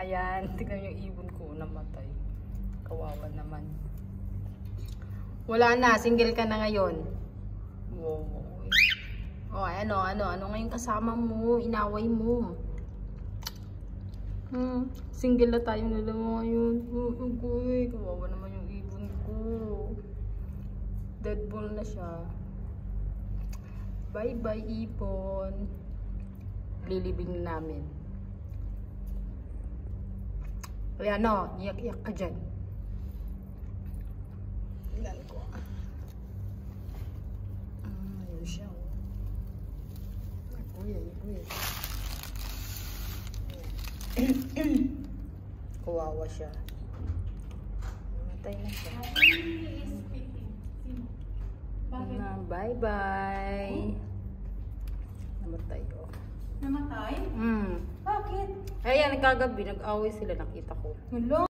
Ayan, tignan yung ibon ko, namatay. Kawawa naman. Wala na, single ka na ngayon. Wow. Oh, ano ngayon kasama mo, inaway mo. Single na tayong dalawa ngayon. Uy, kawawa naman yung ibon ko. Dead ball na siya. Bye-bye, ibon. Lilibing namin. Kaya no, iyak-iyak ka dyan. Tingnan ko. Ayun siya. Kuya. Kawawa siya. Namatay na siya. Bye-bye. Namatay, oh. Namatay? Bakit? Ayan, kagabi, nag-away sila, nakita ko. Hello?